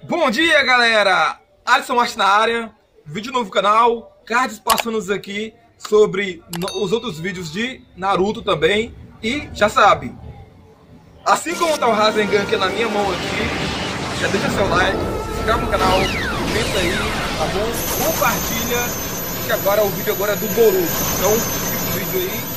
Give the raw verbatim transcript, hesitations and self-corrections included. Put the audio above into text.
Bom dia, galera! Alisson Martins na área, vídeo novo no canal, cards passando aqui sobre os outros vídeos de Naruto também. E já sabe, assim como tá o Rasengan aqui na minha mão aqui, já deixa seu like, se inscreve no canal, comenta aí, tá bom? Compartilha, que agora o vídeo agora é do Boruto. Então, fica o vídeo aí.